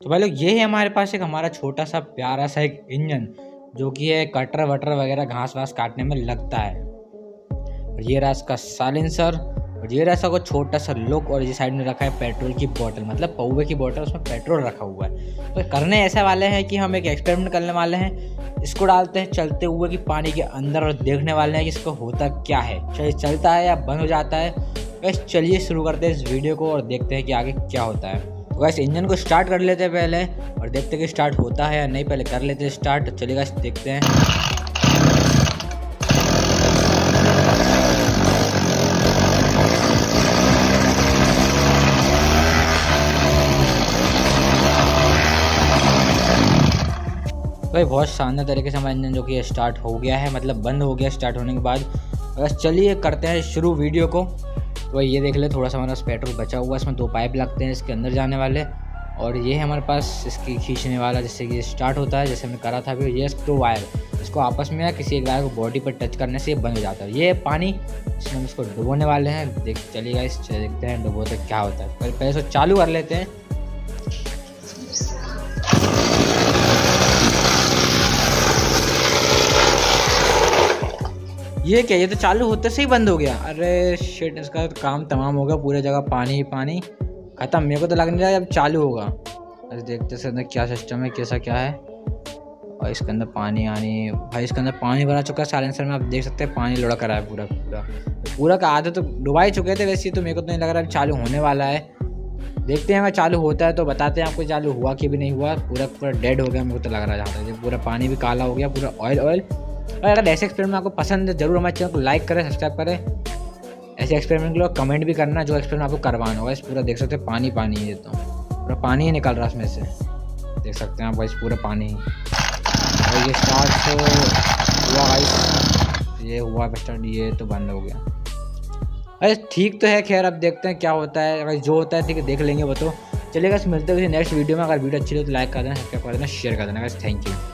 तो भाई लोग ये है हमारे पास एक हमारा छोटा सा प्यारा सा एक इंजन जो कि है कटर वटर वगैरह घास वास काटने में लगता है। और ये रहा इसका साइलेंसर और ये रहा इसका छोटा सा लुक। और ये साइड में रखा है पेट्रोल की बोतल, मतलब पौवे की बोतल, उसमें पेट्रोल रखा हुआ है। तो करने ऐसे वाले हैं कि हम एक एक्सपेरिमेंट करने वाले हैं। इसको डालते हैं चलते हुए कि पानी के अंदर और देखने वाले हैं कि इसको होता क्या है, चाहे चलता है या बंद हो जाता है। बस चलिए शुरू करते हैं इस वीडियो को और देखते हैं कि आगे क्या होता है। तो गाइस इंजन को स्टार्ट कर लेते हैं पहले और देखते हैं कि स्टार्ट होता है या नहीं। पहले कर लेते हैं स्टार्ट। चलिए गाइस देखते हैं। भाई बहुत शानदार तरीके से हमारा इंजन जो कि स्टार्ट हो गया है, मतलब बंद हो गया स्टार्ट होने के बाद। बस चलिए करते हैं शुरू वीडियो को। तो ये देख ले थोड़ा सा हमारा पेट्रोल बचा हुआ है, इसमें 2 पाइप लगते हैं इसके अंदर जाने वाले। और ये है हमारे पास इसकी खींचने वाला, जिससे कि स्टार्ट होता है, जैसे हमने करा था अभी। ये 2 वायर इसको आपस में या किसी एक वायर को बॉडी पर टच करने से ये बंद हो जाता है। ये पानी इसमें हम इसको डुबोने वाले हैं। चलिएगा इस देखते हैं डुबोते क्या होता है। पहले इसको चालू कर लेते हैं। ये क्या, ये तो चालू होते से ही बंद हो गया। अरे शिट, इसका काम तमाम होगा, पूरे जगह पानी ही पानी खत्म। मेरे को तो लग नहीं रहा अब चालू होगा। अरे देखते से अंदर क्या सिस्टम है, कैसा क्या है। और इसके अंदर पानी आनी, भाई इसके अंदर पानी भरा चुका है। साइलेंसर में आप देख सकते हैं पानी लुढ़क रहा है पूरा पूरा पूरा का। आधे तो डुबा ही चुके थे वैसे ही, तो मेरे को तो नहीं लग रहा अब चालू होने वाला है। देखते हैं अगर चालू होता है तो बताते हैं आपको चालू हुआ कि भी नहीं हुआ। पूरा पूरा डेड हो गया मेरे को तो लग रहा है जहाँ तक। पूरा पानी भी काला हो गया, पूरा ऑयल। और अगर ऐसे एक्सपेरिमेंट आपको पसंद है जरूर हमारे चैनल को लाइक करें, सब्सक्राइब करें। ऐसे एक्सपेरिमेंट के लिए कमेंट भी करना जो एक्सपेरिमेंट आपको करवाना होगा। इस पूरा देख सकते हैं पानी पानी है, तो पूरा पानी ही निकल रहा है इसमें से, देख सकते हैं आप गाइस पूरा पानी। और ये स्टार्ट हुआ गाइस, ये हुआ स्टार्ट, ये तो बंद हो गया। अरे ठीक तो है, खैर अब देखते हैं क्या होता है। अगर जो होता है ठीक है देख लेंगे वो तो। चलिए गाइस मिलते हैं किसी नेक्स्ट वीडियो में। अगर वीडियो अच्छी लगे तो लाइक कर देना, सब्सक्राइब कर देना, शेयर कर देना गाइस। Thank you.